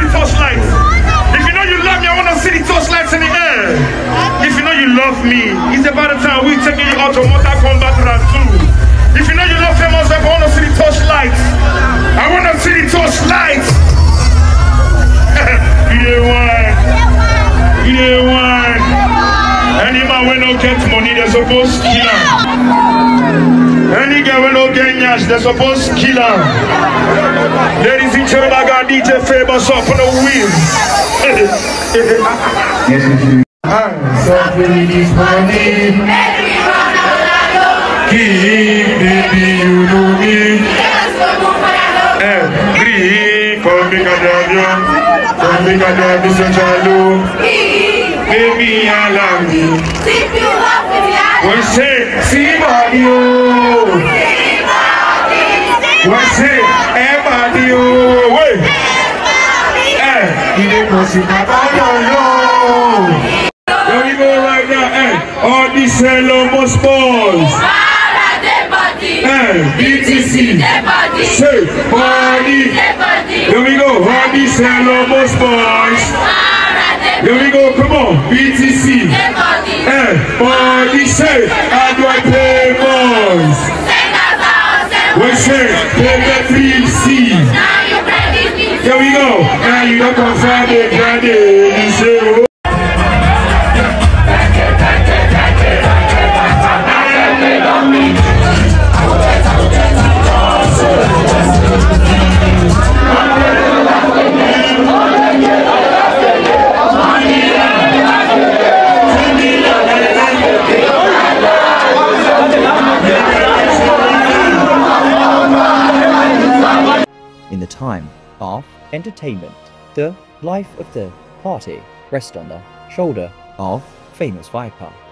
see the torchlights. If you know you love me, I want to see the torchlights in the air. If you know you love me, it's about the time we're taking you out of Mortal Kombat round 2. If you know you love famous, I want to see the torchlights. I want to see the torchlights. You didn't want. You didn't want. Any man when no get money, they're supposed to kill him. Any girl when no get nyash, they're supposed to kill him. Ladies and gentlemen, I got DJ Famous up on the wheel. So we this money. Keep baby, you know me. Come make a dab, come make a dab, Mr. Jalo. Baby, I love me. What say? See body, oh. What say? Everybody, oh. Wait. You didn't know see my body, there we go right now. All these hello most balls. BTC. Say body. Here we go. All these hello most boys. Here we go. Come on. BTC. Body. Say how do I pay boys? We say pay the 3C. Here we go. Now you don't come Friday, Friday. You say. In the time of entertainment, the life of the party rests on the shoulder of famous Viper.